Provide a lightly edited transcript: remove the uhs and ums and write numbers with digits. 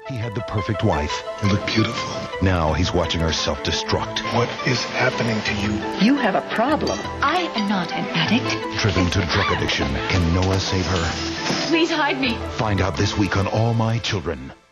He had the perfect wife. You look beautiful. Now he's watching her self-destruct. What is happening to you? You have a problem. I am not an addict. Driven to drug addiction. Can Noah save her? Please hide me. Find out this week on All My Children.